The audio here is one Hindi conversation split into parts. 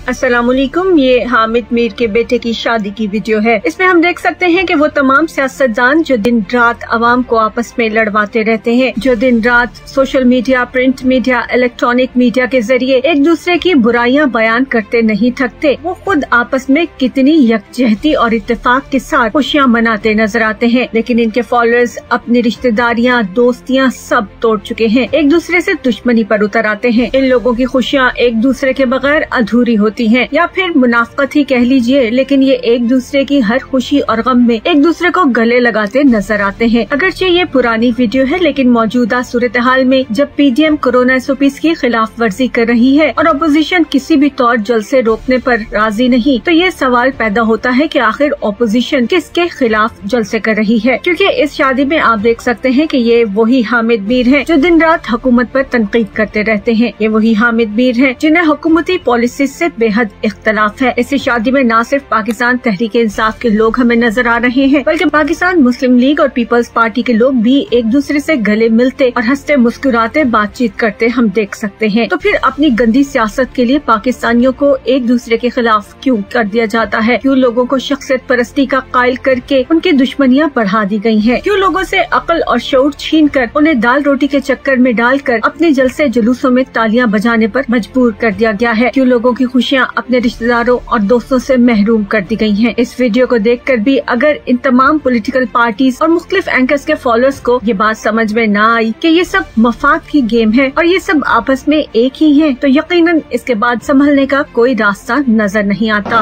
अस्सलामुअलैकुम। ये हामिद मीर के बेटे की शादी की वीडियो है। इसमें हम देख सकते हैं कि वो तमाम सियासतदान जो दिन रात अवाम को आपस में लड़वाते रहते हैं, जो दिन रात social media, print media, electronic media के जरिए एक दूसरे की बुराइयां बयान करते नहीं थकते, वो खुद आपस में कितनी यकजहती और इत्तेफाक के साथ खुशियाँ मनाते नजर आते हैं। लेकिन इनके फॉलोअर्स अपनी रिश्तेदारियाँ, दोस्तियाँ सब तोड़ चुके हैं, एक दूसरे से दुश्मनी पर उतर आते हैं। इन लोगों की खुशियाँ एक दूसरे के बगैर अधूरी होती हैं, या फिर मुनाफकत ही कह लीजिए, लेकिन ये एक दूसरे की हर खुशी और गम में एक दूसरे को गले लगाते नजर आते हैं। अगरचे ये पुरानी वीडियो है, लेकिन मौजूदा सूरत हाल में जब पीडीएम कोरोना SOPs की खिलाफ वर्जी कर रही है और अपोजिशन किसी भी तौर जलसे रोकने पर राजी नहीं, तो ये सवाल पैदा होता है कि आखिर अपोजिशन किसके खिलाफ जलसे कर रही है। क्योंकि इस शादी में आप देख सकते हैं कि ये वही हामिद मीर हैं जो दिन रात हुकूमत पर तनकीद करते रहते हैं। ये वही हामिद मीर हैं जिन्हें हुकूमती पॉलिसी से बेहद इख्तलाफ है। इस शादी में न सिर्फ पाकिस्तान तहरीक इंसाफ के लोग हमें नजर आ रहे हैं, बल्कि पाकिस्तान मुस्लिम लीग और पीपल्स पार्टी के लोग भी एक दूसरे से गले मिलते और हंसते मुस्कुराते बातचीत करते हम देख सकते हैं। तो फिर अपनी गंदी सियासत के लिए पाकिस्तानियों को एक दूसरे के खिलाफ क्यों कर दिया जाता है? क्यों लोगों को शख्सियत परस्ती का कायल करके उनकी दुश्मनियाँ बढ़ा दी गयी है? क्यों लोगों से अक्ल और शऊर छीन कर उन्हें दाल रोटी के चक्कर में डालकर अपने जलसे जुलूसों में तालियां बजाने पर मजबूर कर दिया गया है? क्यों लोगों की खुशियाँ अपने रिश्तेदारों और दोस्तों से महरूम कर दी गई हैं? इस वीडियो को देखकर भी अगर इन तमाम पॉलिटिकल पार्टीज और मुख्तलिफ एंकर्स के फॉलोअर्स को ये बात समझ में न आई कि ये सब मफाद की गेम है और ये सब आपस में एक ही है, तो यकीनन इसके बाद संभलने का कोई रास्ता नजर नहीं आता।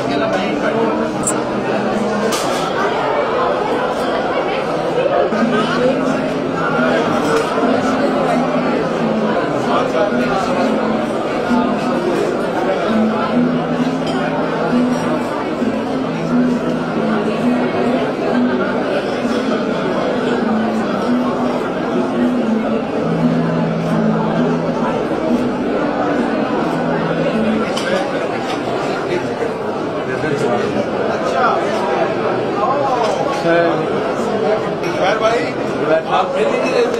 आप नहीं रहते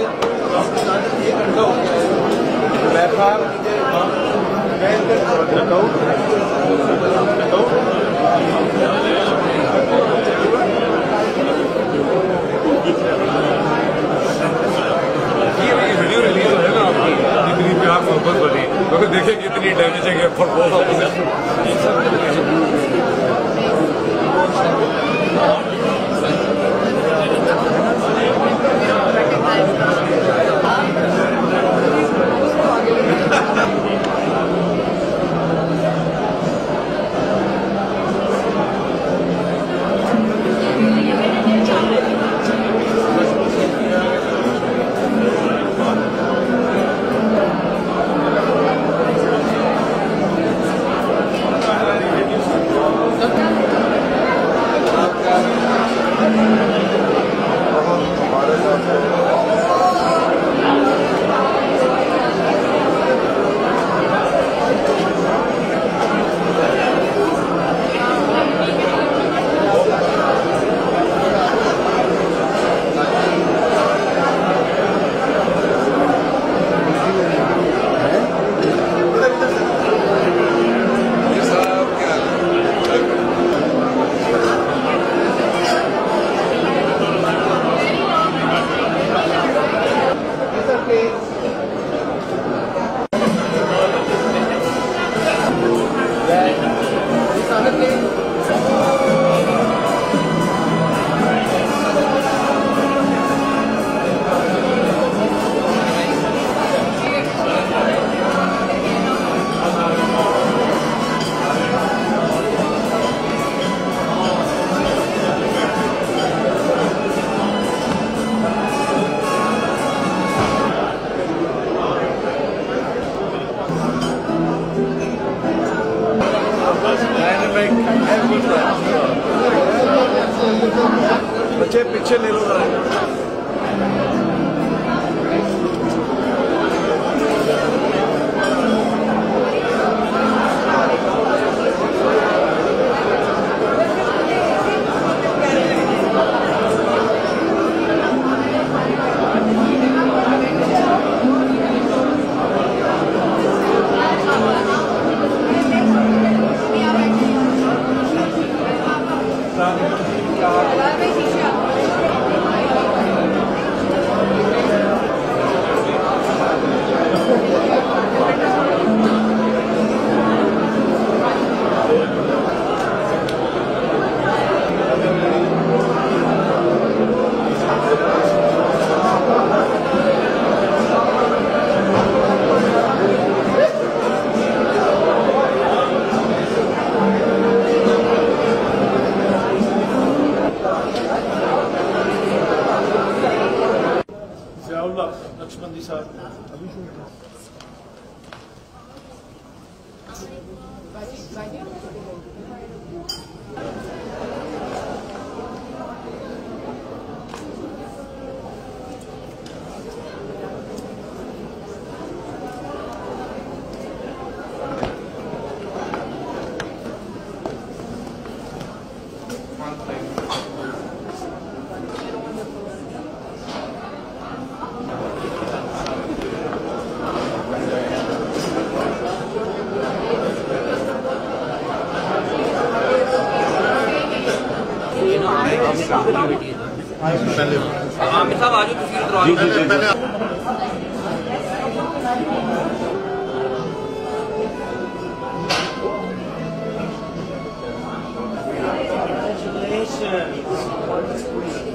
वीडियो रिलीज है ना आपकी, इतनी प्यार मोहब्बत बनी, तो देखिए कितनी डैमेजिंग है बच्चे पीछे ले लो। आमिर साहब आज तस्वीर करवा Congratulations.